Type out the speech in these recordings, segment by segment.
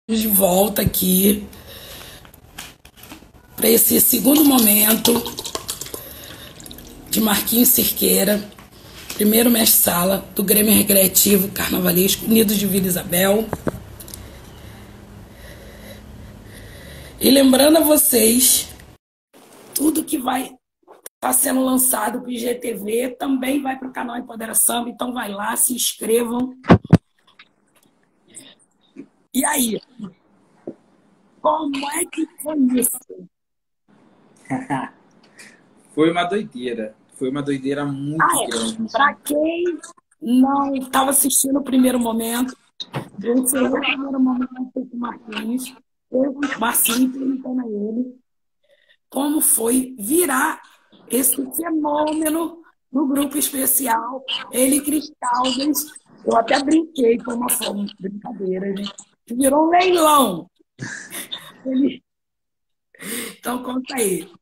De volta aqui para esse segundo momento de Marquinhos Cerqueira, primeiro mestre-sala do Grêmio Recreativo Carnavalesco Unidos de Vila Isabel. E lembrando a vocês, tudo que vai estar sendo lançado para o IGTV também vai para o canal Empodera Samba, então vai lá, se inscrevam. E aí? Como é que foi isso? Foi uma doideira muito grande. Para quem não estava assistindo o primeiro momento, eu encerrei o primeiro momento com o Marquinhos, eu, Marcinho, perguntando a ele como foi virar esse fenômeno no grupo especial, ele e Cris Caldas. Eu até brinquei, foi uma forma de brincadeira, gente. Virou um leilão. Então, conta aí.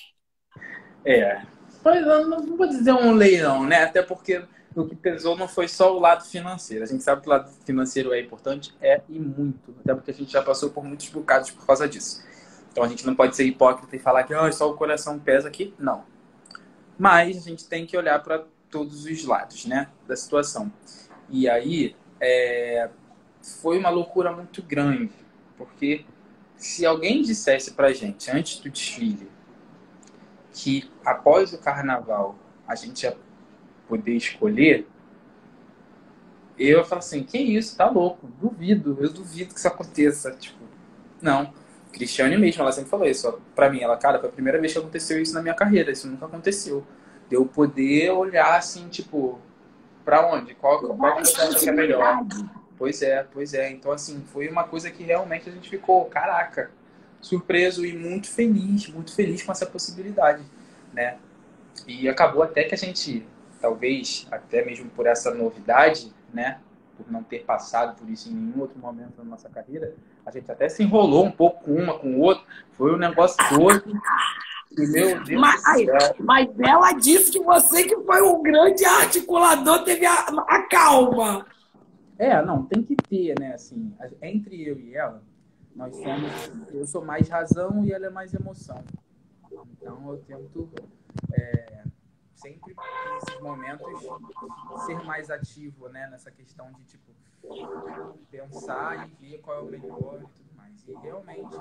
Eu não vou dizer um leilão, né? Até porque o que pesou não foi só o lado financeiro. A gente sabe que o lado financeiro é importante, e muito. Até porque a gente já passou por muitos bocados por causa disso. Então a gente não pode ser hipócrita e falar que só o coração pesa aqui. Não. Mas a gente tem que olhar para todos os lados, né? Da situação. E aí, foi uma loucura muito grande. Porque se alguém dissesse pra gente, antes do desfile, que após o carnaval a gente ia poder escolher, eu ia falar assim, que isso, tá louco, eu duvido que isso aconteça. Tipo, não. Cristiane mesmo, ela sempre falou isso. Pra mim, cara, foi a primeira vez que aconteceu isso na minha carreira, isso nunca aconteceu. De eu poder olhar assim, tipo, pra onde? Qual que você acha que é melhor? Pois é. Então, assim, foi uma coisa que realmente a gente ficou, caraca, surpreso e muito feliz com essa possibilidade, né? E acabou até que a gente, talvez, até mesmo por essa novidade, né? Por não ter passado por isso em nenhum outro momento da nossa carreira, a gente até se enrolou um pouco com uma, com o outro. Foi um negócio todo. E, meu Deus do céu. Mas ela disse que você que foi um grande articulador, teve a calma. Não, tem que ter, né? Assim, entre eu e ela, eu sou mais razão e ela é mais emoção. Então eu tento sempre nesses momentos ser mais ativo, né, nessa questão de tipo pensar e ver qual é o melhor e tudo mais. E realmente,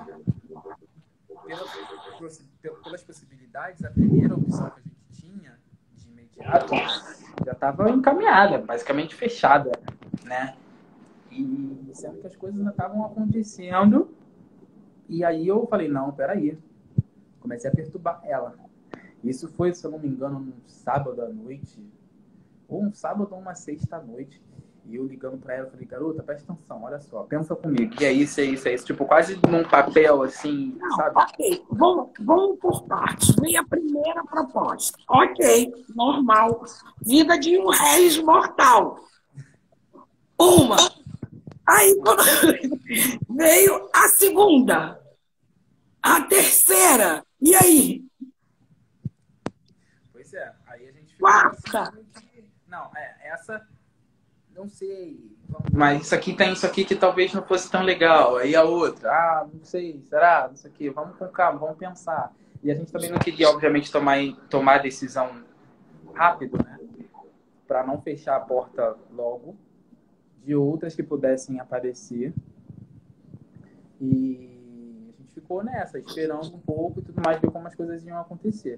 pelas possibilidades, a primeira opção que a gente tinha de imediato já estava encaminhada, basicamente fechada, né? E sendo que as coisas ainda estavam acontecendo, e aí eu falei, não, peraí. Comecei a perturbar ela. Isso foi, se eu não me engano, num sábado à noite, ou um sábado ou uma sexta à noite. E eu ligando pra ela, falei, garota, presta atenção, olha só, pensa comigo. E é isso, é isso, é isso. Tipo, quase num papel, assim, Não, sabe? ok. Vamos por partes. Vem a primeira proposta. Ok, normal. Vida de um réis mortal. Uma. Aí veio a segunda. A terceira. E aí? Pois é, aí a gente ficou Quarta. assim, não, essa, não sei, mas isso aqui que talvez não fosse tão legal. Aí a outra, não sei, será? Não sei o quê, vamos com calma, vamos pensar. E a gente também não queria, obviamente, tomar decisão rápido, né? Para não fechar a porta logo de outras que pudessem aparecer. E a gente ficou nessa, esperando um pouco e tudo mais, ver como as coisas iam acontecer.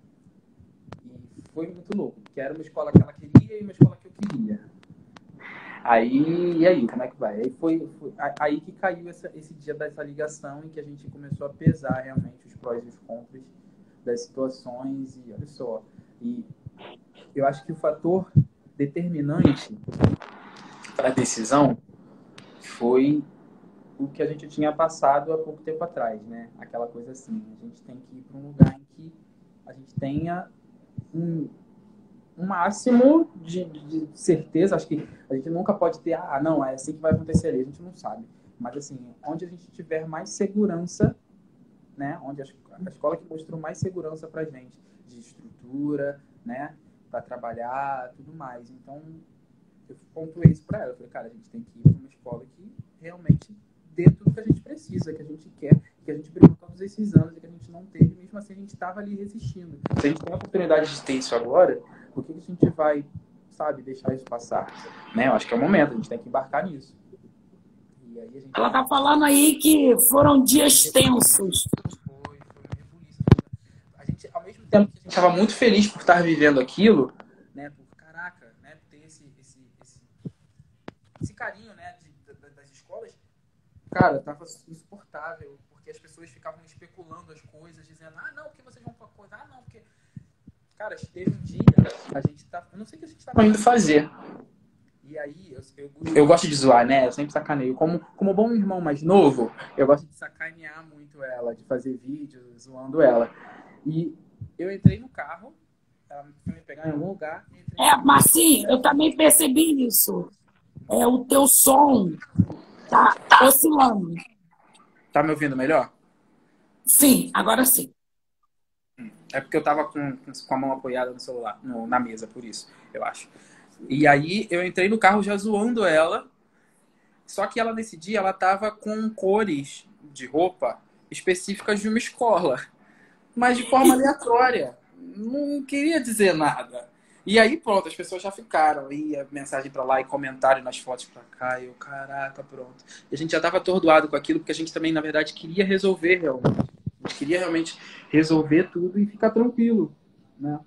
E foi muito louco, porque era uma escola que ela queria e uma escola que eu queria. E aí, como é que vai? Aí foi aí que caiu esse dia dessa ligação em que a gente começou a pesar realmente os prós e os contras das situações. E olha só, e eu acho que o fator determinante para a decisão foi o que a gente tinha passado há pouco tempo atrás, né? Aquela coisa assim, a gente tem que ir para um lugar em que a gente tenha um máximo de certeza. Acho que a gente nunca pode ter, não, é assim que vai acontecer ali, a gente não sabe. Mas assim, onde a gente tiver mais segurança, né? Onde a escola que mostrou mais segurança pra gente, de estrutura, né? Para trabalhar, tudo mais. Então, eu pontuei isso para ela. Eu falei, cara, a gente tem que ir para uma escola que realmente dê tudo que a gente precisa, que a gente quer, que a gente brigou todos esses anos e que a gente não teve, mesmo assim a gente estava ali resistindo. Se a gente tem a oportunidade de ter isso agora, por que a gente vai, sabe, deixar isso passar? Né? Eu acho que é o momento, a gente tem que embarcar nisso. E aí a gente... Ela está falando aí que foram dias tensos. Foi uma rebuliço. A gente, ao mesmo tempo que a gente estava muito feliz por estar vivendo aquilo, né, por caraca, né, ter esse carinho, né, das escolas, cara, tava insuportável, porque as pessoas ficavam especulando as coisas, dizendo, ah, não, porque vocês vão pra coisa, ah, não, porque... Cara, teve um dia, a gente tá... Eu não sei o que a gente tava indo fazer. E aí, eu gosto de zoar, né? Eu sempre sacaneio. Como bom irmão mais novo, eu gosto de sacanear muito ela, de fazer vídeos zoando ela. E eu entrei no carro, ela foi me pegar em algum lugar. Marcinho, eu também percebi isso. O teu som tá oscilando. Tá me ouvindo melhor? Sim, agora sim. É porque eu tava com a mão apoiada no celular, na mesa, por isso, eu acho. E aí eu entrei no carro já zoando ela. Só que ela, nesse dia, ela tava com cores de roupa específicas de uma escola. Mas de forma aleatória. Não queria dizer nada. E aí, pronto, as pessoas já ficaram. Ia mensagem pra lá e comentário nas fotos pra cá. E eu, caraca, pronto. E a gente já tava atordoado com aquilo, porque a gente também, na verdade, queria resolver realmente. A gente queria realmente resolver tudo e ficar tranquilo, né?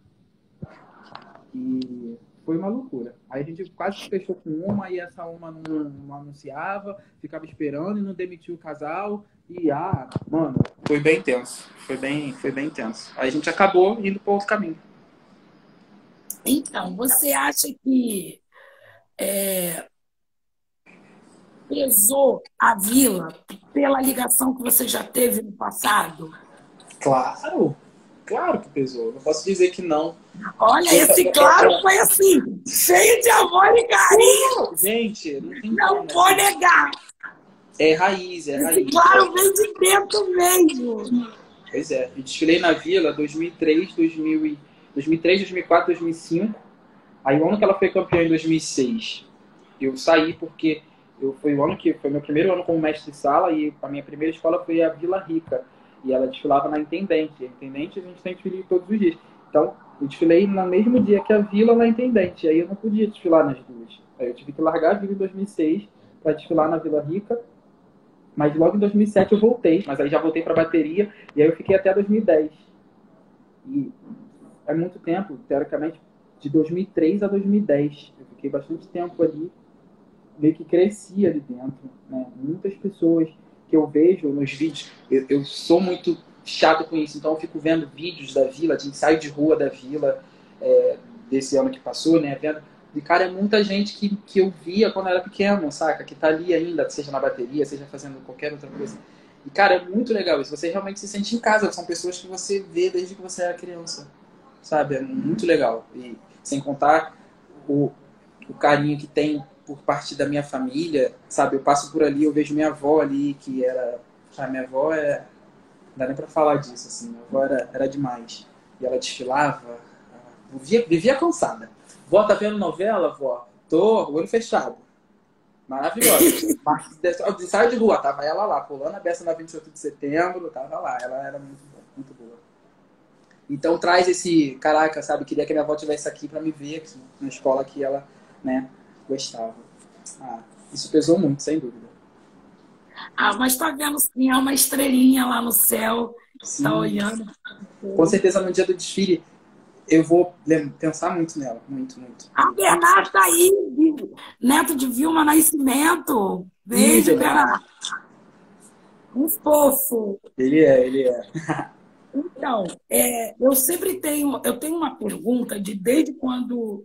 E foi uma loucura. Aí a gente quase fechou com uma e essa uma não anunciava, ficava esperando e não demitiu o casal. E, mano, foi bem tenso. Foi bem tenso. Aí a gente acabou indo para outro caminho. Então, você acha que pesou a Vila pela ligação que você já teve no passado? Claro! Claro que pesou. Não posso dizer que não. Olha, esse claro foi assim, cheio de amor e carinho. Gente, não vou negar. É raiz, é raiz. Esse claro vem de dentro mesmo. Pois é. Eu desfilei na Vila 2003, 2004, 2005. Aí o ano que ela foi campeã em 2006, eu saí porque foi o ano que foi meu primeiro ano como mestre de sala e a minha primeira escola foi a Vila Rica. E ela desfilava na Intendente. A Intendente a gente tem desfile todos os dias. Então, eu desfilei no mesmo dia que a Vila na Intendente. Aí eu não podia desfilar nas duas. Aí eu tive que largar a Vila em 2006 para desfilar na Vila Rica. Mas logo em 2007 eu voltei. Mas aí já voltei para bateria. E aí eu fiquei até 2010. E é muito tempo, teoricamente, de 2003 a 2010. Eu fiquei bastante tempo ali. Meio que cresci ali dentro. Né? Muitas pessoas que eu vejo nos vídeos, eu sou muito chato com isso, então eu fico vendo vídeos da Vila, de ensaio de rua da Vila, desse ano que passou, né, vendo, e cara, é muita gente que eu via quando eu era pequeno, saca, que tá ali ainda, seja na bateria, seja fazendo qualquer outra coisa, e cara, é muito legal isso, você realmente se sente em casa, são pessoas que você vê desde que você era criança, sabe, é muito legal, e sem contar o carinho que tem por parte da minha família, sabe? Eu passo por ali, eu vejo minha avó ali, que era... A minha avó não dá nem pra falar disso, assim. Minha avó era demais. E ela desfilava, vivia cansada. Vó, tá vendo novela, vó? Tô, olho fechado. Maravilhosa. Mas, ensaio de rua, tava ela lá, pulando a beça na 28 de setembro, tava lá. Ela era muito boa, muito boa. Então traz esse... Caraca, sabe? Queria que minha avó estivesse aqui pra me ver aqui, na escola que ela, né, gostava. Isso pesou muito, sem dúvida. Mas tá vendo sim, há uma estrelinha lá no céu, Sim. tá olhando. Com certeza no dia do desfile eu vou pensar muito nela, muito, muito. A Bernardo tá aí, neto de Vilma Nascimento. Beijo, Bernardo. Um fofo. Ele é. Então, eu tenho uma pergunta de desde quando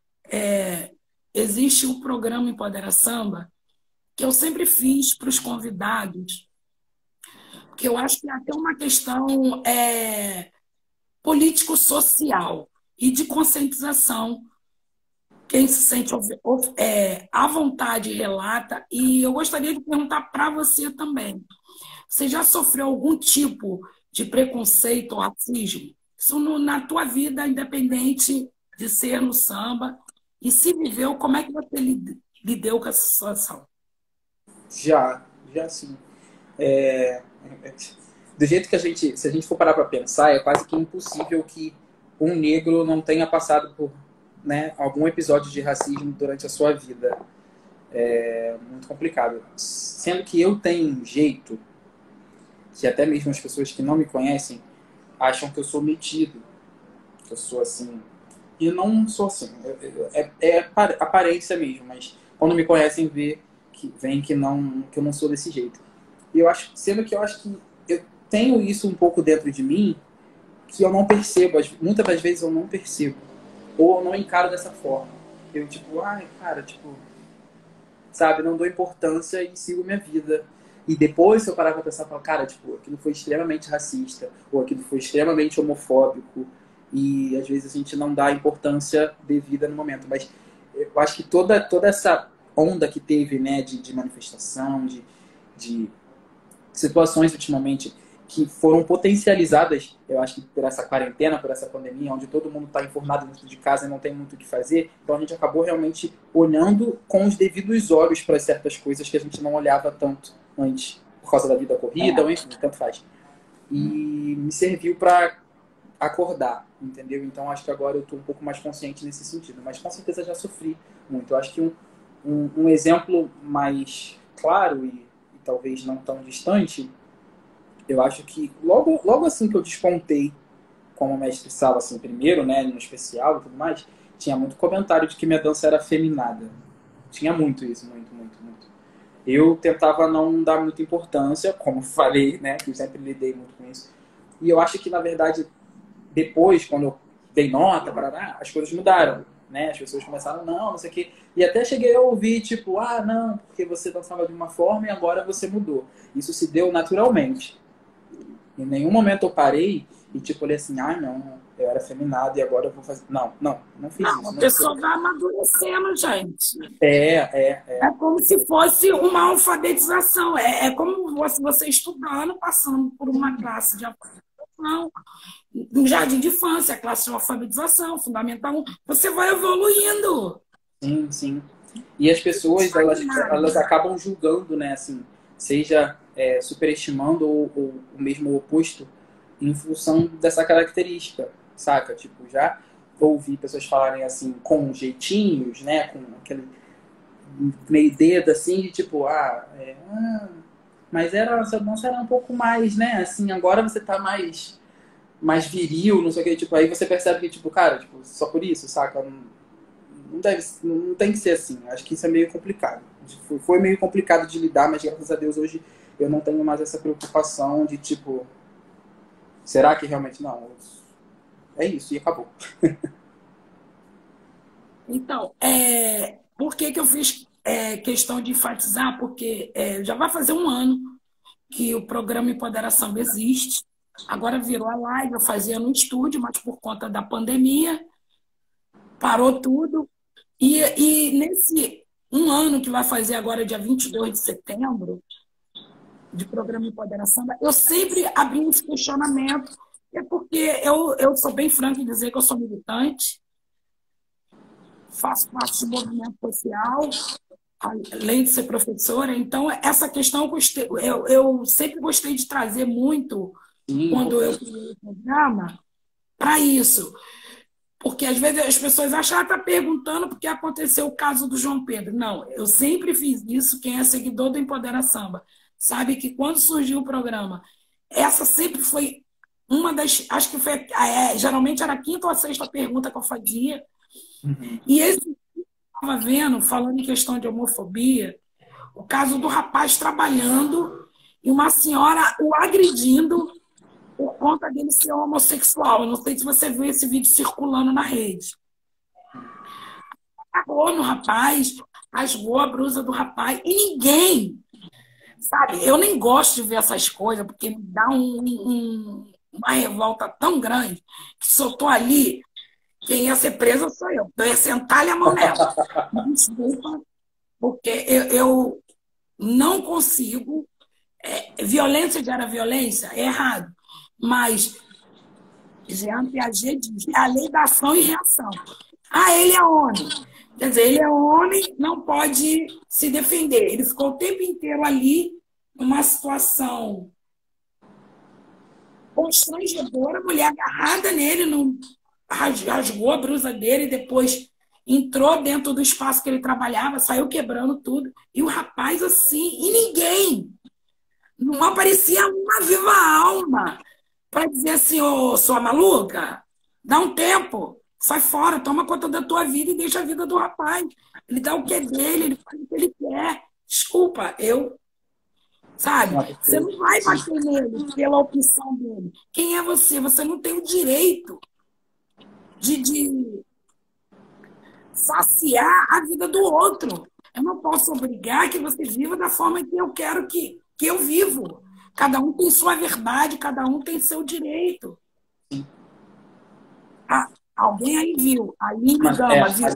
existe o programa Empodera Samba, que eu sempre fiz para os convidados, porque eu acho que é até uma questão político-social e de conscientização. Quem se sente à vontade relata, e eu gostaria de perguntar para você também. Você já sofreu algum tipo de preconceito ou racismo? Isso na tua vida, independente de ser no samba, e se viveu, como é que você lidou com essa situação? Já já assim. É, do jeito que se a gente for parar para pensar, é quase que impossível que um negro não tenha passado por, né, algum episódio de racismo durante a sua vida. É muito complicado. Sendo que eu tenho um jeito que até mesmo as pessoas que não me conhecem acham que eu sou metido, que eu sou assim. E eu não sou assim. É aparência mesmo, mas quando me conhecem, veem que eu não sou desse jeito. E eu acho, sendo que eu acho que eu tenho isso um pouco dentro de mim, que eu não percebo. Muitas das vezes eu não percebo. Ou eu não encaro dessa forma. Eu, tipo, ai, cara, tipo, sabe, não dou importância e sigo minha vida. E depois, se eu parar pra pensar, falar, cara, tipo, aquilo foi extremamente racista, ou aquilo foi extremamente homofóbico, e às vezes a gente não dá a importância devida no momento. Mas eu acho que toda essa onda que teve, né, de manifestação, de situações ultimamente que foram potencializadas, eu acho que por essa quarentena, por essa pandemia, onde todo mundo está informado dentro de casa e não tem muito o que fazer, então a gente acabou realmente olhando com os devidos olhos para certas coisas que a gente não olhava tanto antes, por causa da vida corrida, ou enfim, tanto faz. E me serviu para acordar, entendeu? Então acho que agora eu estou um pouco mais consciente nesse sentido, mas com certeza já sofri muito. Eu acho que um exemplo mais claro e talvez não tão distante, eu acho que logo assim que eu despontei como mestre sala, assim, primeiro, né, no especial e tudo mais, tinha muito comentário de que minha dança era afeminada. Tinha muito isso, muito, muito, muito. Eu tentava não dar muita importância, como falei, né, que eu sempre lidei muito com isso. E eu acho que, na verdade, depois, quando eu dei nota, as coisas mudaram, né? As pessoas começaram, não sei o quê. E até cheguei a ouvir, tipo, não, porque você dançava de uma forma e agora você mudou. Isso se deu naturalmente. Em nenhum momento eu parei e, tipo, falei assim, não, eu era feminado e agora eu vou fazer... Não fiz isso. Não, a pessoa vai amadurecendo, gente. É É como se fosse uma alfabetização. É como você estudando, passando por uma classe de alfabetização, no jardim de infância, classe de alfabetização, fundamental 1. Você vai evoluindo. sim, sim. E as pessoas, elas acabam julgando, né, assim, seja superestimando ou o mesmo oposto em função dessa característica, saca? Tipo, já ouvi pessoas falarem assim, com jeitinhos, né, com aquele meio dedo assim, de tipo, mas seu dança era um pouco mais, né, assim, agora você tá mais viril, não sei o que, tipo, aí você percebe que, tipo, cara, tipo, só por isso, saca? Não tem que ser assim. Acho que isso é meio complicado. Foi meio complicado de lidar, mas graças a Deus hoje eu não tenho mais essa preocupação de, tipo, será que realmente não? É isso, e acabou. Então, por que eu fiz questão de enfatizar? Porque já vai fazer um ano que o programa Empoderação existe. Agora virou a live, eu fazia no estúdio, mas por conta da pandemia, parou tudo. E nesse um ano que vai fazer agora, dia 22 de setembro, de programa Empoderação, eu sempre abri esse questionamento, porque eu sou bem franca em dizer que eu sou militante, faço parte do movimento social, além de ser professora. Então, essa questão eu sempre gostei de trazer muito, quando eu criei o programa, para isso. Porque às vezes as pessoas acham que está perguntando porque aconteceu o caso do João Pedro. Não, eu sempre fiz isso. Quem é seguidor do Empodera Samba sabe que quando surgiu o programa, essa sempre foi uma das. Acho que foi. Geralmente era a quinta ou a sexta pergunta que eu fazia. E esse que eu estava vendo, falando em questão de homofobia, o caso do rapaz trabalhando e uma senhora o agredindo por conta dele ser homossexual. Eu não sei se você viu esse vídeo circulando na rede. Agarrou no rapaz, rasgou a blusa do rapaz, e ninguém, sabe? Eu nem gosto de ver essas coisas, porque me dá uma revolta tão grande, que se eu estou ali, quem ia ser presa sou eu. Eu ia sentar-lhe a mão nela. Desculpa, porque eu não consigo. Violência gera violência? É errado. Mas Jean Piaget diz, é a lei da ação e reação. Ele é homem. Quer dizer, ele é homem, não pode se defender. Ele ficou o tempo inteiro ali uma situação constrangedora, a mulher agarrada nele, rasgou a blusa dele e depois entrou dentro do espaço que ele trabalhava, saiu quebrando tudo. E o rapaz assim, e ninguém, não aparecia uma viva alma para dizer assim, ô, sua maluca, dá um tempo, sai fora, toma conta da tua vida e deixa a vida do rapaz. Ele dá o que é dele, ele faz o que ele quer. Desculpa, sabe? Você não vai bater nele pela opção dele. Quem é você? Você não tem o direito de saciar a vida do outro. Eu não posso obrigar que você viva da forma que eu quero que eu vivo. Cada um tem sua verdade, cada um tem seu direito. Ah, alguém aí viu, a Aline Gama, viu?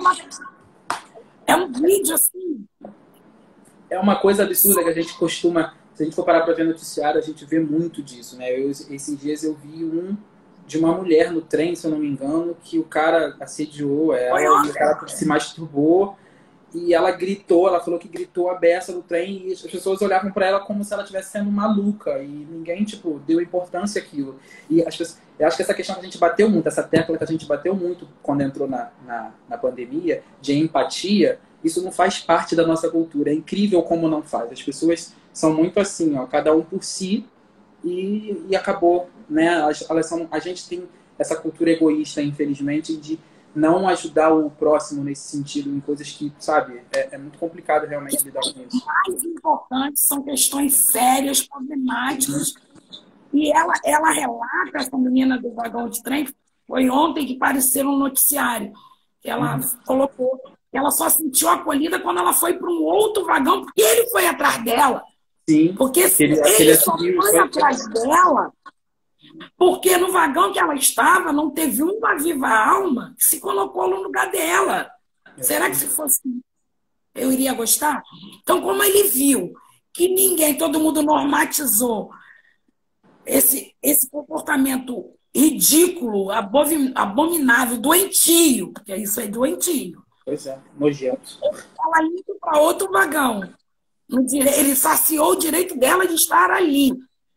É um vídeo assim. É uma coisa absurda que a gente costuma, se a gente for parar para ver noticiário, a gente vê muito disso, né? Esses dias eu vi um de uma mulher no trem, se eu não me engano, que o cara assediou ela e o cara se masturbou e ela gritou, ela falou que gritou a beça no trem e as pessoas olhavam para ela como se ela estivesse sendo maluca e ninguém, tipo, deu importância àquilo. E as pessoas, eu acho que essa questão que a gente bateu muito, essa tecla que a gente bateu muito quando entrou na pandemia, de empatia, isso não faz parte da nossa cultura. É incrível como não faz. As pessoas são muito assim, ó, cada um por si e acabou, né? A gente tem essa cultura egoísta, infelizmente, de não ajudar o próximo nesse sentido, em coisas que, sabe, é muito complicado realmente lidar com isso. O mais importante são questões sérias, problemáticas. E ela relata, essa menina do vagão de trem, foi ontem que apareceu no noticiário. Ela colocou que ela só sentiu acolhida quando ela foi para um outro vagão, porque ele foi atrás dela. Sim. Porque ele só foi atrás dela porque no vagão que ela estava não teve uma viva alma que se colocou no lugar dela. Será que se fosse eu iria gostar? Então, como ele viu que ninguém, todo mundo normatizou esse comportamento ridículo, abominável, doentio, porque isso é doentio. Pois é, nojento. Ela indo para outro vagão. Ele saciou o direito dela de estar ali.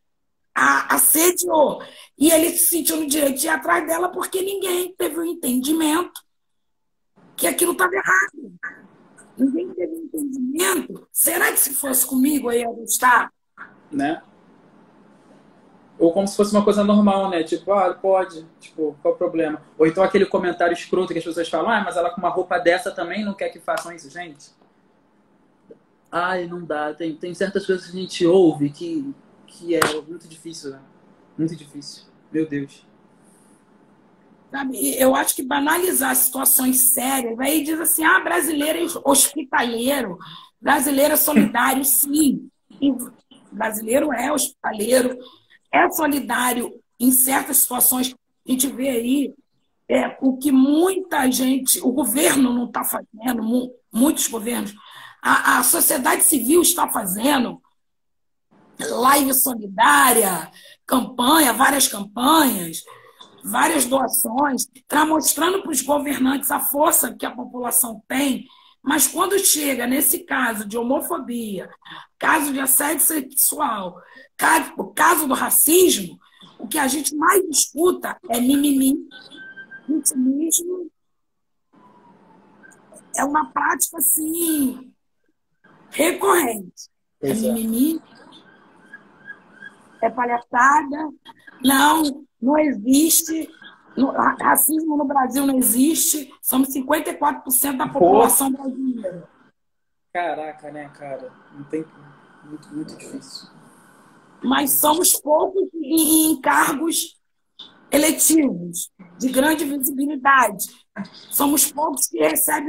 Assediou. E ele se sentiu no direito de ir atrás dela porque ninguém teve o entendimento que aquilo estava errado. Ninguém teve um entendimento. Será que se fosse comigo eu ia gostar? Né? Ou como se fosse uma coisa normal, né? Tipo, pode. Tipo, qual o problema? Ou então aquele comentário escroto que as pessoas falam, mas ela com uma roupa dessa também não quer que façam isso, gente? Ai, não dá. Tem certas coisas que a gente ouve que é muito difícil, né? Muito difícil. Meu Deus. Sabe? Eu acho que banalizar situações sérias, aí diz assim, brasileiro é hospitaleiro, brasileiro é solidário, sim. E brasileiro é hospitaleiro, é solidário em certas situações. A gente vê aí o que muita gente, o governo não está fazendo, muitos governos, a sociedade civil está fazendo, live solidária, várias campanhas, várias doações, está mostrando para os governantes a força que a população tem, mas quando chega nesse caso de homofobia, caso de assédio sexual, o caso do racismo, o que a gente mais escuta é mimimi, vitimismo. É uma prática assim recorrente. É mimimi, é palhaçada. Não existe. Racismo no Brasil não existe. Somos 54% da população brasileira. Caraca, né, cara? Não tem... muito difícil. Mas somos poucos em cargos eletivos, de grande visibilidade. Somos poucos que recebem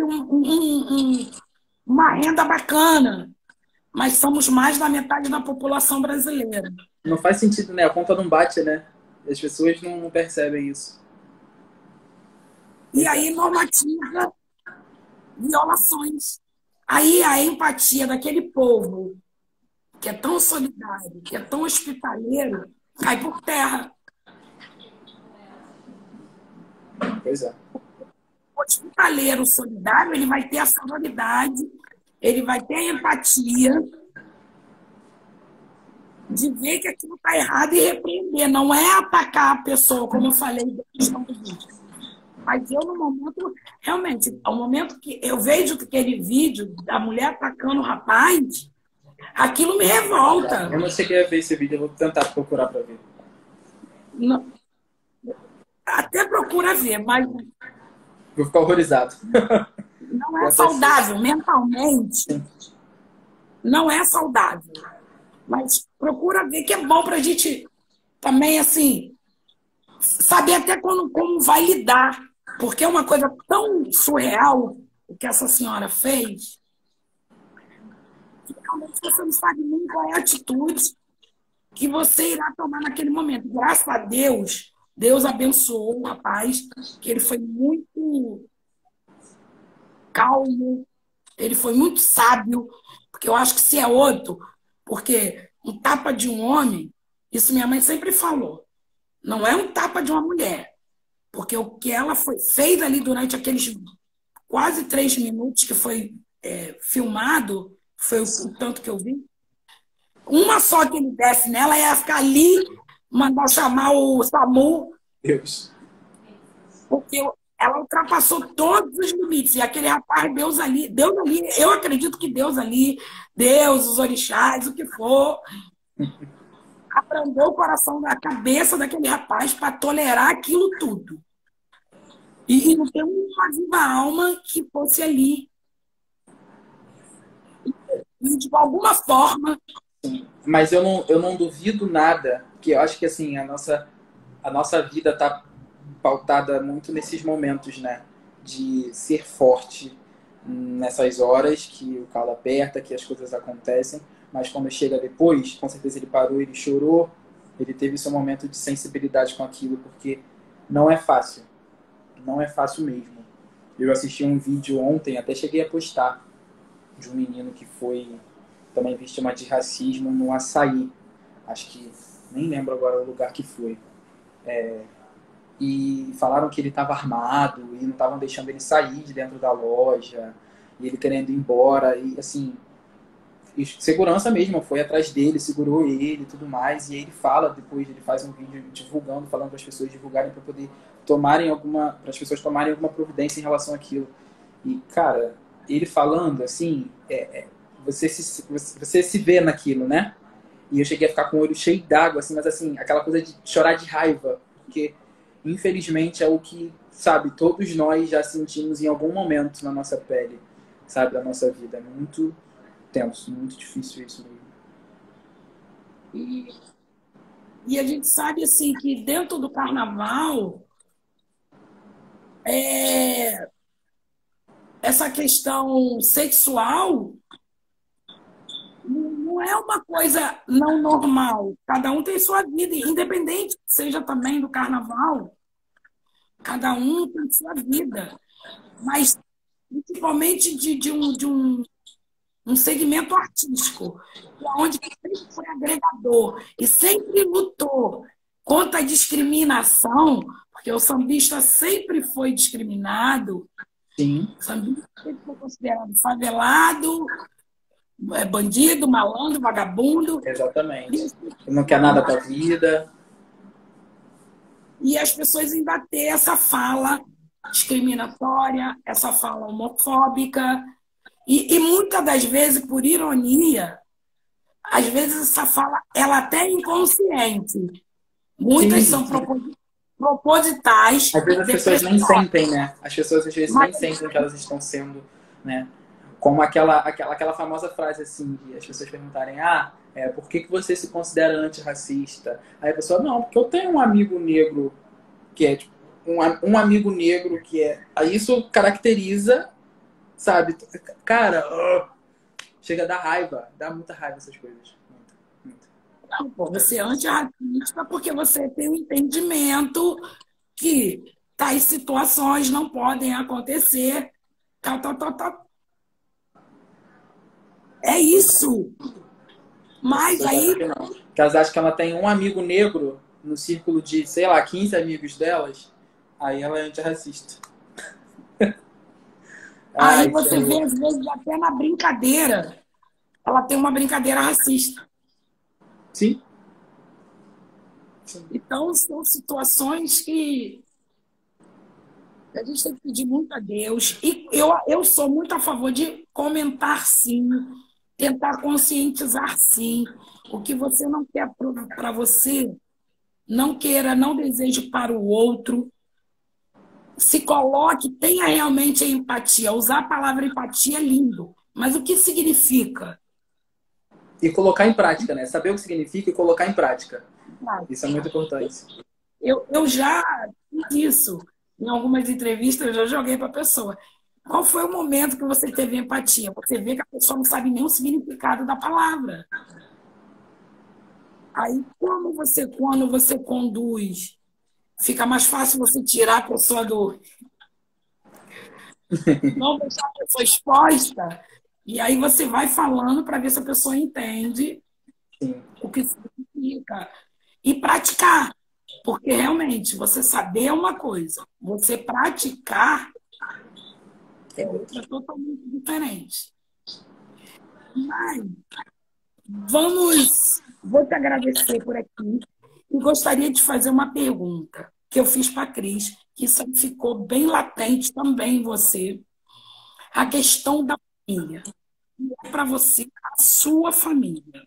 uma renda bacana, mas somos mais da metade da população brasileira. Não faz sentido, né? A conta não bate, né? As pessoas não percebem isso. E aí normatiza violações. Aí a empatia daquele povo que é tão solidário, que é tão hospitaleiro, cai por terra. Pois é. O hospitaleiro solidário, ele vai ter a sororidade, ele vai ter a empatia, de ver que aquilo está errado e repreender. Não é atacar a pessoa, como eu falei da questão do vídeo. Mas eu, no momento, realmente, ao momento que eu vejo aquele vídeo da mulher atacando o rapaz, aquilo me revolta. Eu não cheguei a ver esse vídeo, eu vou tentar procurar para ver. Não, até procura ver, mas Vou ficar horrorizado. não é saudável mentalmente, não é saudável. Mas procura ver que é bom para a gente também, assim, saber até como vai lidar. Porque é uma coisa tão surreal o que essa senhora fez, que realmente você não sabe nem qual é a atitude que você irá tomar naquele momento. Graças a Deus, Deus abençoou o rapaz, que ele foi muito calmo, ele foi muito sábio, porque eu acho que se é outro, porque um tapa de um homem, isso minha mãe sempre falou, não é um tapa de uma mulher, porque o que ela fez ali durante aqueles quase 3 minutos que foi filmado, foi o tanto que eu vi, uma só que ele desse nela ia ficar ali, mandar chamar o SAMU, Deus. porque ela ultrapassou todos os limites. E aquele rapaz, Deus ali, eu acredito que Deus ali, Deus, os orixás, o que for, abrandou o coração da cabeça daquele rapaz para tolerar aquilo tudo. E não tem uma viva alma que fosse ali. E, de alguma forma. Mas eu não duvido nada, que eu acho que assim, a nossa vida está pautada muito nesses momentos, né? De ser forte nessas horas que o calo aperta, que as coisas acontecem, mas quando chega depois, com certeza ele parou, ele chorou, ele teve seu momento de sensibilidade com aquilo, porque não é fácil. Não é fácil mesmo. Eu assisti um vídeo ontem, até cheguei a postar, de um menino que foi também vítima de racismo no Açaí. Acho que nem lembro agora o lugar que foi. E falaram que ele estava armado e não estavam deixando ele sair de dentro da loja, e ele querendo ir embora, e assim, e segurança mesmo foi atrás dele, segurou ele e tudo mais, e aí ele fala depois, ele faz um vídeo divulgando, falando para as pessoas divulgarem para poder para as pessoas tomarem alguma providência em relação àquilo. E cara, ele falando assim, você se vê naquilo, né? E eu cheguei a ficar com o olho cheio d'água, assim, mas assim, aquela coisa de chorar de raiva, porque infelizmente é o que, sabe, todos nós já sentimos em algum momento na nossa pele, sabe, da nossa vida. É muito tenso, muito difícil isso mesmo. E, e a gente sabe assim que dentro do carnaval essa questão sexual não é uma coisa não normal. Cada um tem sua vida, independente que seja também do carnaval, cada um tem sua vida. Mas principalmente de um segmento artístico, onde sempre foi agregador e sempre lutou contra a discriminação, porque o sambista sempre foi discriminado, Sim. o sambista sempre foi considerado favelado, bandido, malandro, vagabundo. Exatamente. Não quer nada com a vida. E as pessoas ainda têm essa fala discriminatória, essa fala homofóbica, e muitas das vezes, por ironia, às vezes essa fala ela até é inconsciente. Muitas Sim. são propositais. Às vezes as pessoas nem sentem, né? As pessoas às vezes nem sentem que elas estão sendo, né? Como aquela famosa frase assim, de as pessoas perguntarem, por que você se considera antirracista? Aí a pessoa, não, porque eu tenho um amigo negro que é, tipo, um amigo negro que é... Aí isso caracteriza, sabe? Cara, chega a dar raiva, dá muita raiva essas coisas. Muito. Não, pô, você é antirracista porque você tem um entendimento que tais situações não podem acontecer. Tal, tal, tal, tal. É isso. Mas aí. Porque elas acham que ela tem um amigo negro no círculo de, sei lá, 15 amigos delas, aí ela é antirracista. Aí você vê, às vezes, até na brincadeira, ela tem uma brincadeira racista. Sim. Sim. Então, são situações que a gente tem que pedir muito a Deus. E eu sou muito a favor de comentar sim, tentar conscientizar sim. O que você não quer para você, não queira, não deseje para o outro. Se coloque, tenha realmente a empatia. Usar a palavra empatia é lindo, mas o que significa? E colocar em prática, né? Saber o que significa e colocar em prática. Isso é muito importante. Eu já fiz isso. Em algumas entrevistas, eu já joguei para a pessoa. Qual foi o momento que você teve empatia? Você vê que a pessoa não sabe nem o significado da palavra. Aí, quando você conduz, fica mais fácil você tirar a pessoa do. Não deixar a pessoa exposta. E aí você vai falando para ver se a pessoa entende Sim. o que significa. E praticar. Porque realmente, você saber é uma coisa, você praticar é outra totalmente diferente. Mas vou te agradecer por aqui e gostaria de fazer uma pergunta que eu fiz para a Cris, que isso ficou bem latente também em você, a questão da família. Para você, a sua família.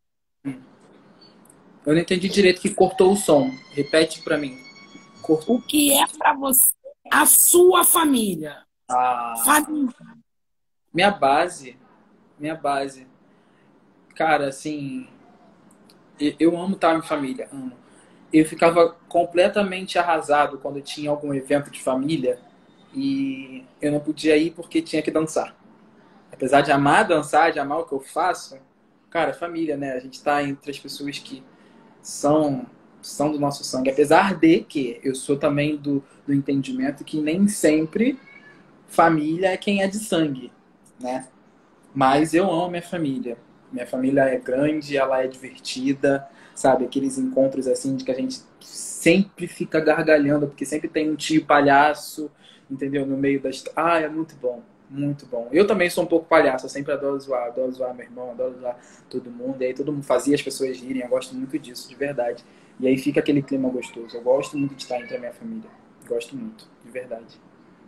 Eu não entendi direito que cortou o som. Repete para mim. O que é para você a sua família? Ah, Família. minha base. Minha base. Cara, assim, eu amo estar em família, amo. Eu ficava completamente arrasado quando tinha algum evento de família e eu não podia ir porque tinha que dançar. Apesar de amar dançar, de amar o que eu faço, cara, família, né? A gente tá entre as pessoas que são, são do nosso sangue. Apesar de que eu sou também do entendimento que nem sempre família é quem é de sangue, né? Mas eu amo minha família. Minha família é grande, ela é divertida, sabe? Aqueles encontros assim de que a gente sempre fica gargalhando, porque sempre tem um tio palhaço, entendeu? No meio das. Ah, é muito bom, muito bom. Eu também sou um pouco palhaço, eu sempre adoro zoar meu irmão, adoro zoar todo mundo. E aí todo mundo fazia as pessoas rirem, eu gosto muito disso, de verdade. E aí fica aquele clima gostoso. Eu gosto muito de estar entre a minha família. Gosto muito, de verdade.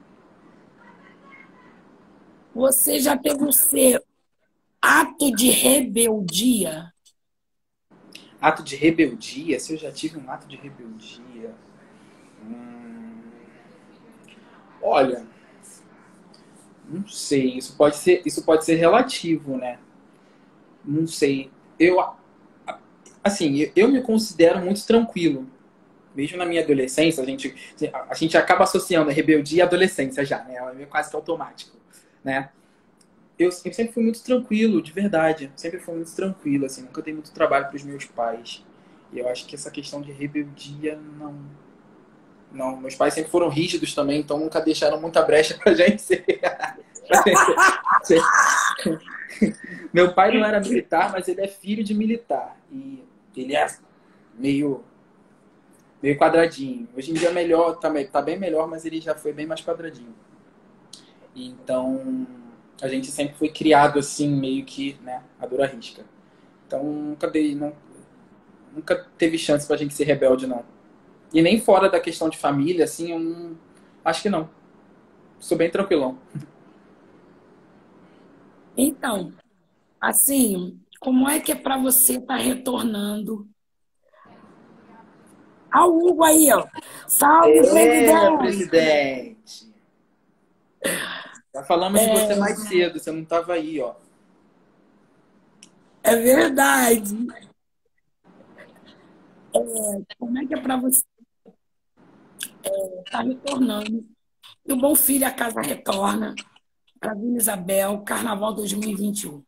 Você já teve o seu ato de rebeldia? Ato de rebeldia? Se eu já tive um ato de rebeldia. Hum, olha, não sei. Isso pode ser relativo, né? Não sei. Assim, eu me considero muito tranquilo. Mesmo na minha adolescência, a gente acaba associando a rebeldia à adolescência já, né? É quase que automático, né? Eu sempre fui muito tranquilo, de verdade. Sempre fui muito tranquilo, assim. Nunca dei muito trabalho para os meus pais. E eu acho que essa questão de rebeldia, não. Não, meus pais sempre foram rígidos também, então nunca deixaram muita brecha pra gente ser. Meu pai não era militar, mas ele é filho de militar. E ele é meio, meio quadradinho. Hoje em dia é melhor, tá bem melhor, mas ele já foi bem mais quadradinho. Então, a gente sempre foi criado assim, meio que, né, a dura risca. Então, nunca teve chance pra gente ser rebelde, não. E nem fora da questão de família, assim, eu não, acho que não. Sou bem tranquilão. Então, assim, como é que é para você estar retornando ao Hugo aí, ó? Salve, É, presidente! presidente. Já falamos de você mais cedo, você não estava aí, ó. É verdade. Como é que é para você estar retornando? E o Bom Filho, a casa retorna para Vila Isabel, Carnaval 2021.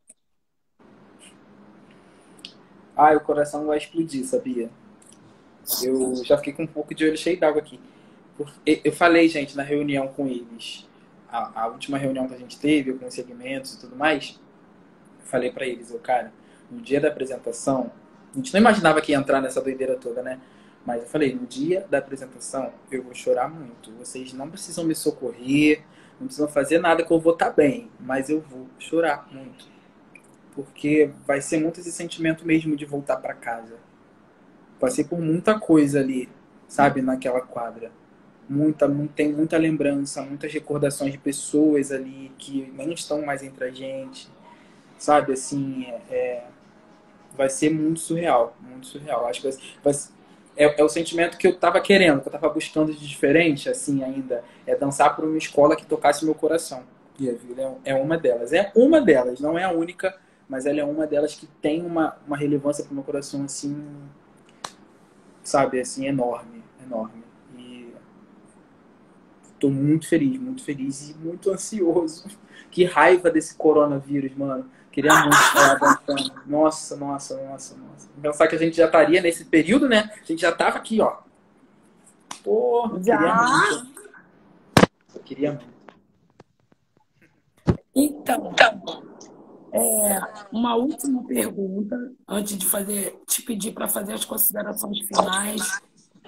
Ai, o coração vai explodir, sabia? Eu já fiquei com um pouco de olho cheio d'água aqui. Eu falei, gente, na reunião com eles, a última reunião que a gente teve, com os segmentos e tudo mais, eu falei pra eles, cara, no dia da apresentação, a gente não imaginava que ia entrar nessa doideira toda, né? Mas eu falei, no dia da apresentação, eu vou chorar muito. Vocês não precisam me socorrer, não precisam fazer nada que eu vou estar bem, mas eu vou chorar muito. porque vai ser muito esse sentimento mesmo de voltar para casa. Passei por muita coisa ali, sabe, naquela quadra. Tem muita lembrança, muitas recordações de pessoas ali que não estão mais entre a gente, sabe, assim, vai ser muito surreal, muito surreal. Acho que é o sentimento que eu estava querendo, que eu estava buscando de diferente, assim, ainda, é dançar por uma escola que tocasse meu coração. E a Vila é uma delas. É uma delas, não é a única, mas ela é uma delas que tem uma relevância para o meu coração, assim, sabe, assim, enorme, enorme. E estou muito feliz e muito ansioso. Que raiva desse coronavírus, mano. Queria muito estar dançando. Nossa, nossa, nossa, nossa. Pensar que a gente já estaria nesse período, né? A gente já tava aqui, ó. Pô, queria Já? muito. Eu queria muito. Então, uma última pergunta, antes de te pedir para fazer as considerações finais.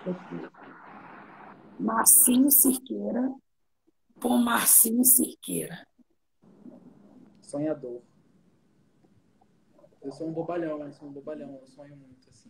Marcinho Cirqueira por Marcinho Cirqueira. Sonhador. Eu sou um bobalhão, eu sou um bobalhão. Eu sonho muito, assim.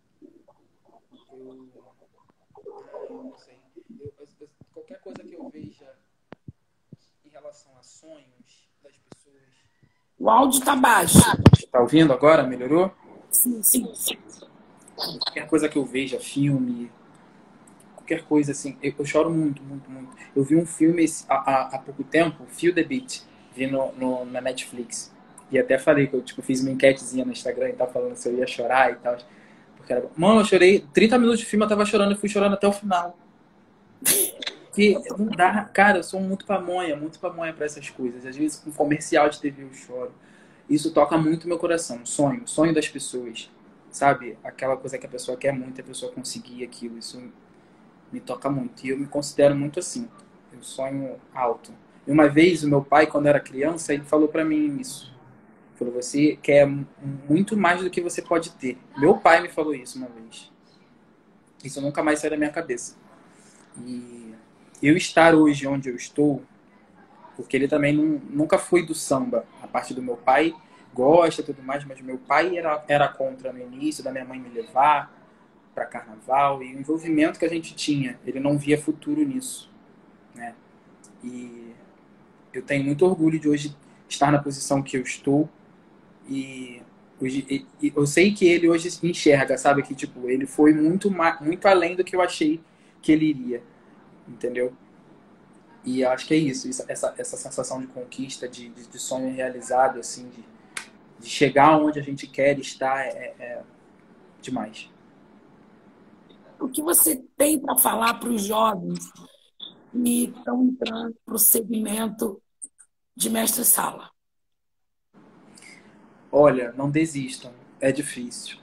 Eu não sei. Qualquer coisa que eu veja em relação a sonhos das pessoas. O áudio está baixo. Tá ouvindo agora? Melhorou? Sim, sim. Qualquer coisa que eu veja, filme, qualquer coisa assim, eu choro muito, muito, muito. Eu vi um filme há pouco tempo, Feel the Beat, vi na Netflix. E até falei que eu tipo, fiz uma enquetezinha no Instagram e tava falando se eu ia chorar e tal. Porque era... Mano, eu chorei 30 minutos de filme, eu tava chorando e fui chorando até o final. Porque não dá, cara, eu sou muito pamonha pra essas coisas. Às vezes com comercial de TV eu choro. Isso toca muito meu coração, sonho das pessoas. Sabe? Aquela coisa que a pessoa quer muito, a pessoa conseguir aquilo. Isso me toca muito. E eu me considero muito assim. Eu sonho alto. E uma vez, o meu pai, quando era criança, ele falou pra mim isso. Ele falou, você quer muito mais do que você pode ter. Meu pai me falou isso uma vez. Isso nunca mais sai da minha cabeça. E eu estar hoje onde eu estou, porque ele também nunca foi do samba. A parte do meu pai gosta e tudo mais, mas meu pai era contra no início, da minha mãe me levar para carnaval, e o envolvimento que a gente tinha, ele não via futuro nisso, né? E eu tenho muito orgulho de hoje estar na posição que eu estou, e eu sei que ele hoje enxerga, sabe, que tipo, ele foi muito além do que eu achei que ele iria, entendeu? E acho que é isso, essa sensação de conquista, de sonho realizado, assim, de chegar onde a gente quer estar, é demais. O que você tem para falar para os jovens que estão entrando para o segmento de mestre-sala? Olha, não desistam. É difícil.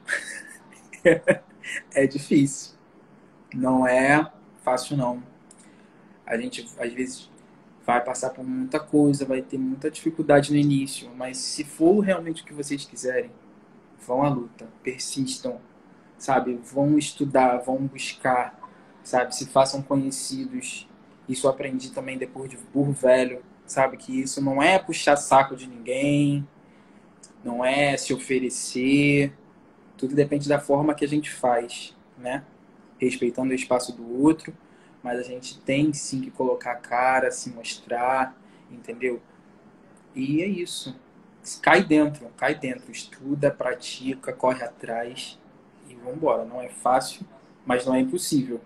É difícil. Não é fácil, não. A gente, às vezes, vai passar por muita coisa, vai ter muita dificuldade no início, mas se for realmente o que vocês quiserem, vão à luta, persistam, sabe? Vão estudar, vão buscar, sabe? Se façam conhecidos. Isso eu aprendi também depois de burro velho, sabe? Que isso não é puxar saco de ninguém, não é se oferecer, tudo depende da forma que a gente faz, né? Respeitando o espaço do outro, mas a gente tem sim que colocar a cara, se mostrar, entendeu? E é isso. Cai dentro, estuda, pratica, corre atrás e vambora. Não é fácil, mas não é impossível.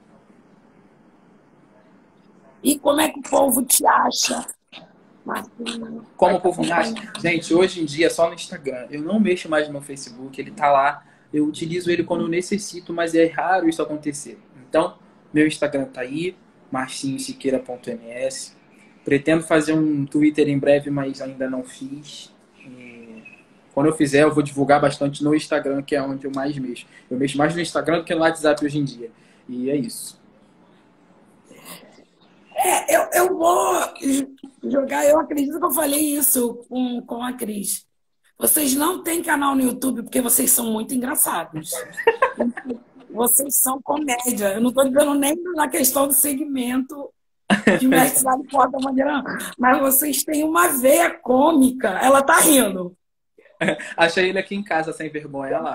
E como é que o povo te acha, Marcinho? Como o povo me acha? Gente, hoje em dia é só no Instagram. Eu não mexo mais no meu Facebook, ele tá lá. Eu utilizo ele quando eu necessito, mas é raro isso acontecer. Então, meu Instagram tá aí, marcinhosiqueira.ms. Pretendo fazer um Twitter em breve, mas ainda não fiz. E quando eu fizer, eu vou divulgar bastante no Instagram, que é onde eu mais mexo. Eu mexo mais no Instagram do que no WhatsApp hoje em dia. E é isso. Eu vou jogar, eu acredito que eu falei isso com a Cris. Vocês não têm canal no YouTube porque vocês são muito engraçados. Vocês são comédia. Eu não estou dizendo nem na questão do segmento de mestre de porta maneira, mas vocês têm uma veia cômica. Ela tá rindo. Achei ele aqui em casa, sem vergonha, olha lá.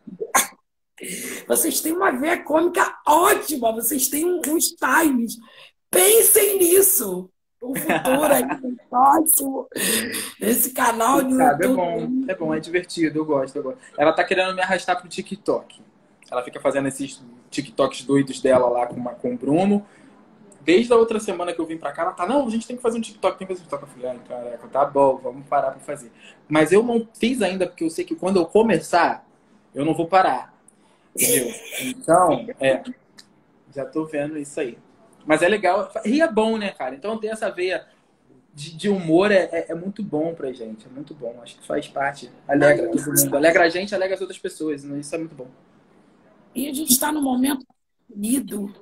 Vocês têm uma veia cômica ótima, vocês têm uns times. Pensem nisso. O futuro aí, no próximo, esse canal no Sabe, YouTube. é bom, é divertido, eu gosto, eu gosto. Ela tá querendo me arrastar pro TikTok. Ela fica fazendo esses TikToks doidos dela lá com o Bruno. Desde a outra semana que eu vim pra cá, ela tá, não, a gente tem que fazer um TikTok, tem que fazer um TikTok. Eu falei, ai, caraca, tá bom, vamos parar pra fazer. Mas eu não fiz ainda, porque eu sei que quando eu começar, eu não vou parar. Entendeu? Então, já tô vendo isso aí. Mas é legal, e é bom, né, cara? Então ter essa veia de humor é muito bom pra gente, é muito bom. Acho que faz parte, alegra todo mundo. Alegra a gente, alegra as outras pessoas, né? Isso é muito bom. E a gente está no momento unido,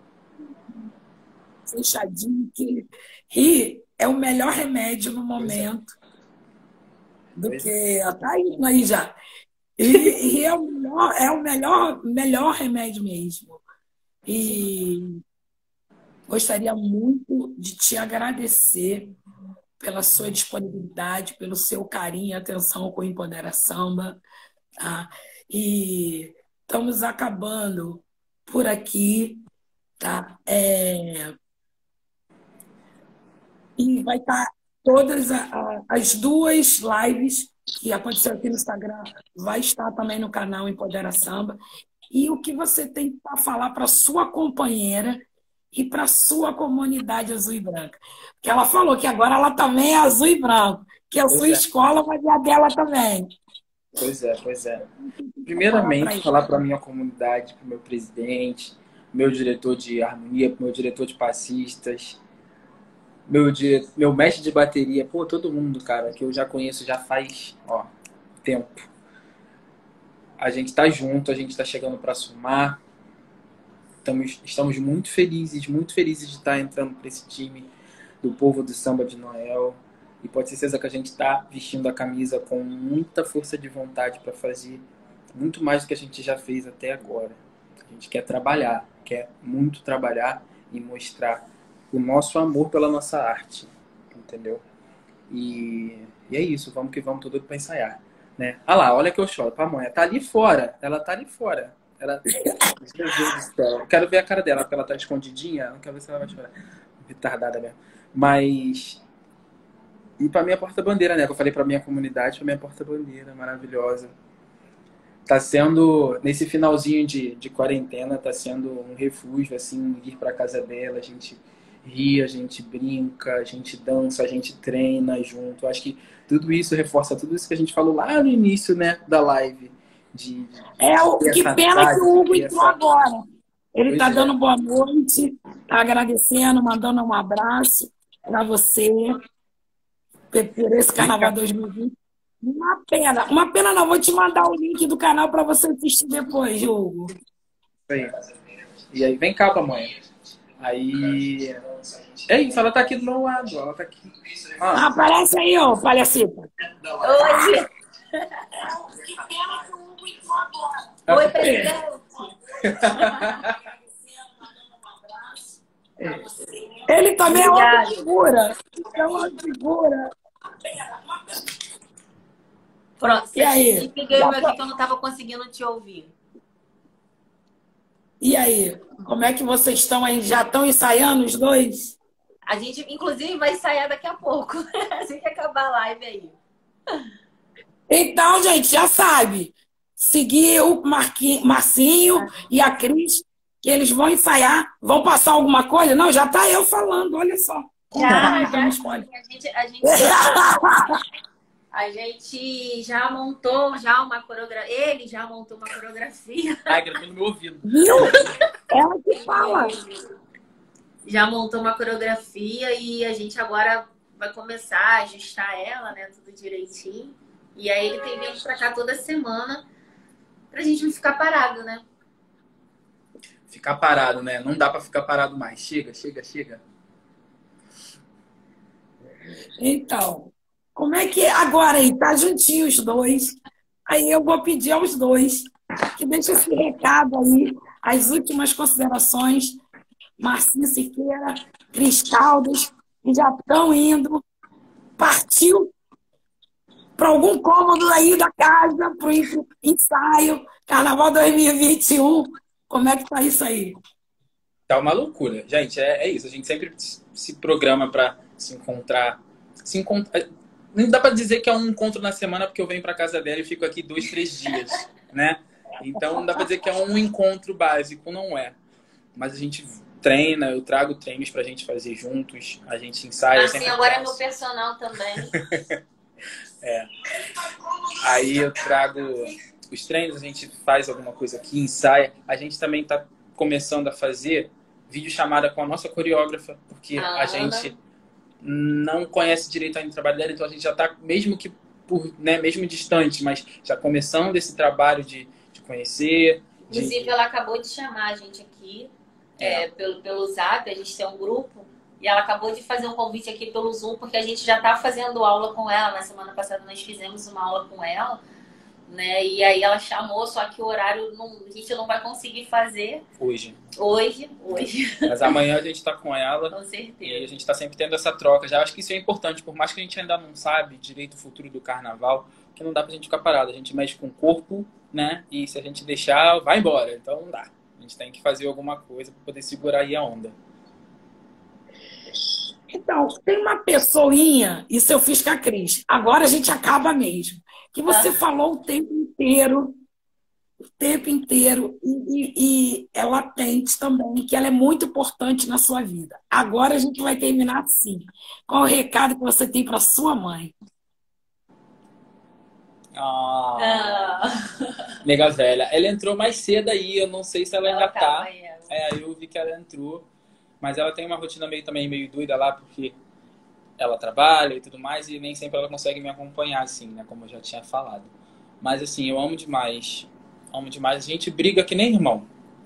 fechadinho, que rir é o melhor remédio no momento do que. Tá indo aí já. E é o melhor remédio mesmo. E gostaria muito de te agradecer pela sua disponibilidade, pelo seu carinho e atenção com o Empodera Samba. Tá? E estamos acabando por aqui. Tá? E vai estar todas as duas lives que aconteceu aqui no Instagram, vai estar também no canal Empodera Samba. E o que você tem para falar para sua companheira e para sua comunidade azul e branca? Porque ela falou que agora ela também é azul e branco, que é a sua escola, mas é a dela também. Pois é, pois é. Primeiramente, falar para a minha comunidade, para o meu presidente, meu diretor de harmonia, meu diretor de passistas, meu mestre de bateria, pô, todo mundo, cara, que eu já conheço já faz, tempo. A gente tá junto, a gente tá chegando para somar. Estamos muito felizes de estar entrando para esse time do povo do Samba de Noel. E pode ter certeza que a gente está vestindo a camisa com muita força de vontade para fazer muito mais do que a gente já fez até agora. A gente quer trabalhar, quer muito trabalhar e mostrar o nosso amor pela nossa arte, entendeu? E é isso, vamos que vamos, tudo para ensaiar, né? Ah lá, olha que eu choro, pamonha, tá ali fora, ela tá ali fora. Ela... Meu Deus do céu, eu quero ver a cara dela, porque ela tá escondidinha, não quero ver se ela vai chorar. Retardada mesmo. Mas... E para minha porta-bandeira, né? Que eu falei para minha comunidade, para minha porta-bandeira maravilhosa. Tá sendo, nesse finalzinho de quarentena, tá sendo um refúgio, assim, ir para casa dela, a gente ri, a gente brinca, a gente dança, a gente treina junto. Acho que tudo isso reforça tudo isso que a gente falou lá no início, né, da live. Que pena que o Hugo entrou agora. Ele tá dando boa noite, tá agradecendo, mandando um abraço para você por esse Carnaval 2020. Uma pena não, vou te mandar o link do canal para você assistir depois, Hugo. E aí, vem cá, pamonha. Aí... É isso, ela tá aqui do meu lado, ela tá aqui. Aparece aí, ó, palhacita. Oi! Que pena que o Hugo entrou agora. Oi, presidente. Ele também é uma figura. É uma figura. Pronto, e aí? Peguei aqui que eu não estava conseguindo te ouvir. E aí? Como é que vocês estão aí? Já estão ensaiando os dois? A gente, inclusive, vai ensaiar daqui a pouco. Assim que acabar a live aí. Então, gente, já sabe. Seguir o Marcinho e a Cris, que eles vão ensaiar. Vão passar alguma coisa? Não, já tá eu falando, olha só. A gente já montou uma coreografia. Ele já montou uma coreografia. Ai, gravou no meu ouvido. Viu? Ela que fala. Já montou uma coreografia e a gente agora vai começar a ajustar ela, né? Tudo direitinho. E aí ele tem vindo pra cá toda semana pra gente não ficar parado, né? Ficar parado, né? Não dá pra ficar parado mais. Chega. Então, como é que agora aí? Tá juntinho os dois. Aí eu vou pedir aos dois que deixem esse recado aí, as últimas considerações. Marcinho Siqueira, Cris Caldas, que já estão indo. Partiu para algum cômodo aí da casa, para o ensaio, Carnaval 2021. Como é que tá isso aí? Tá uma loucura. Gente, é isso. A gente sempre se programa para se encontrar. Se encontrar. Não dá para dizer que é um encontro na semana, porque eu venho para casa dela e fico aqui 2, 3 dias, né? Então não dá para dizer que é um encontro básico, não é. Mas a gente treina, eu trago treinos pra gente fazer juntos, a gente ensaia. Assim, agora é meu personal também. Aí eu trago os treinos, a gente faz alguma coisa aqui, ensaia. A gente também tá começando a fazer videochamada com a nossa coreógrafa, porque a gente não conhece direito ainda o trabalho dela, então a gente já tá, mesmo que mesmo distante, mas já começando esse trabalho de conhecer. Inclusive, ela acabou de chamar a gente aqui pelo Zap, a gente tem um grupo, e ela acabou de fazer um convite aqui pelo Zoom, porque a gente já tá fazendo aula com ela. Na semana passada nós fizemos uma aula com ela, né? E aí ela chamou, só que o horário a gente não vai conseguir fazer Hoje. Mas amanhã a gente tá com ela. Com certeza. E a gente tá sempre tendo essa troca. Já acho que isso é importante, por mais que a gente ainda não sabe direito o futuro do carnaval, que não dá pra gente ficar parado. A gente mexe com o corpo, né? E se a gente deixar, vai embora. Então não dá. A gente tem que fazer alguma coisa para poder segurar aí a onda. Então, tem uma pessoinha, isso eu fiz com a Cris. Agora a gente acaba mesmo. Que você falou o tempo inteiro, e ela tente também, que ela é muito importante na sua vida. Agora a gente vai terminar assim. Qual o recado que você tem para sua mãe? Nega velha. Ela entrou mais cedo aí, eu não sei se ela ainda tá. É. Eu vi que ela entrou. Mas ela tem uma rotina meio doida lá, porque ela trabalha e tudo mais, e nem sempre ela consegue me acompanhar, assim, né? Como eu já tinha falado. Mas, assim, eu amo demais. Amo demais. A gente briga que nem irmão.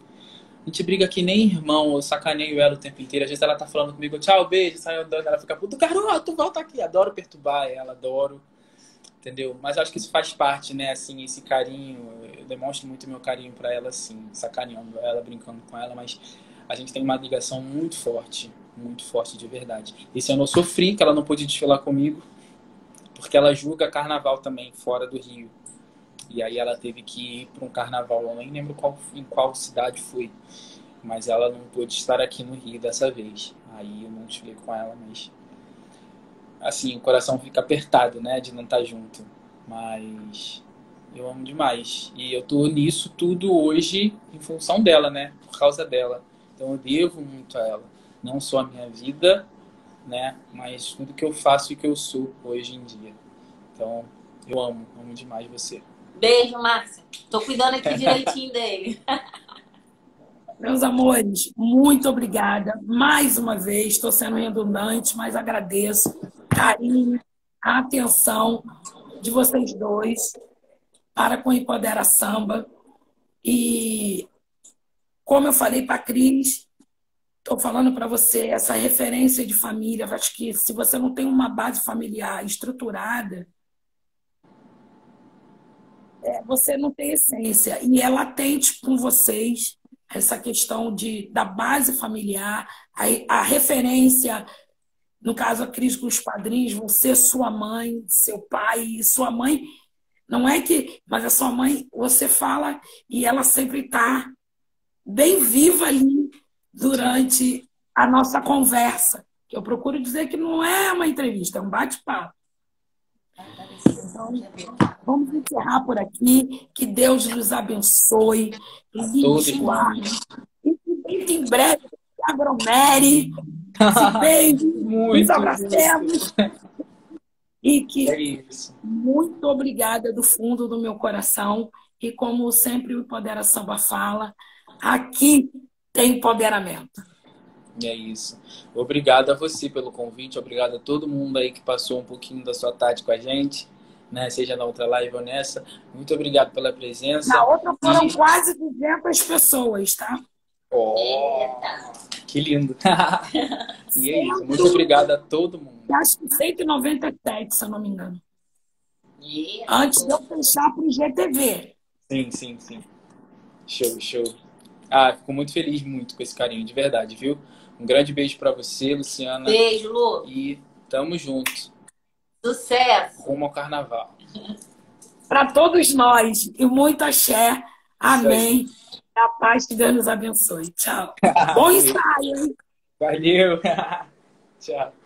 Eu sacaneio ela o tempo inteiro. Às vezes ela tá falando comigo, tchau, beijo, sai andando. Ela fica, puto, garoto, volta aqui. Adoro perturbar ela, adoro. Entendeu? Mas acho que isso faz parte, né? Assim, esse carinho. Eu demonstro muito meu carinho pra ela, assim, sacaneando ela, brincando com ela, mas a gente tem uma ligação muito forte de verdade. Esse ano eu sofri que ela não pôde desfilar comigo, porque ela julga carnaval também, fora do Rio. E aí ela teve que ir para um carnaval, eu nem lembro em qual cidade foi, mas ela não pôde estar aqui no Rio dessa vez. Aí eu não desfilei com ela, mas assim, o coração fica apertado, né, de não estar junto. Mas eu amo demais. E eu tô nisso tudo hoje em função dela, né, por causa dela. Então eu devo muito a ela. Não só a minha vida, né? Mas tudo que eu faço e que eu sou hoje em dia. Então, eu amo demais você. Beijo, Márcia. Tô cuidando aqui direitinho dele. Meus amores, muito obrigada. Mais uma vez, estou sendo redundante, mas agradeço o carinho, a atenção de vocês dois para com o Empodera Samba. E, como eu falei para a Cris, estou falando para você, essa referência de família, acho que se você não tem uma base familiar estruturada, você não tem essência. E é latente com vocês essa questão da base familiar, a referência, no caso a Cris com os padrinhos, você, sua mãe, seu pai, e sua mãe, não é que, mas a sua mãe, você fala e ela sempre está bem viva ali durante a nossa conversa. Eu procuro dizer que não é uma entrevista, é um bate-papo. Então, vamos encerrar por aqui. Que Deus nos abençoe. E que em breve se aglomere, se beije, nos abracemos. E que muito obrigada do fundo do meu coração. E como sempre o Empodera Samba fala, aqui tem empoderamento. E é isso. Obrigado a você pelo convite, obrigado a todo mundo aí que passou um pouquinho da sua tarde com a gente, né? Seja na outra live ou nessa. Muito obrigado pela presença. Na outra foram quase 200 pessoas, tá? Que lindo. E é isso. Muito obrigado a todo mundo. Acho que 197, se eu não me engano. Antes de eu fechar para o GTV. Sim. Show. Fico muito feliz com esse carinho, de verdade, viu? Um grande beijo pra você, Luciana. Beijo, Lu. E tamo junto. Sucesso. Rumo ao carnaval. para todos nós. E muito axé. Isso aí. Amém. A paz de Deus nos abençoe. Tchau. Bom ensaio, hein? Valeu. Tchau.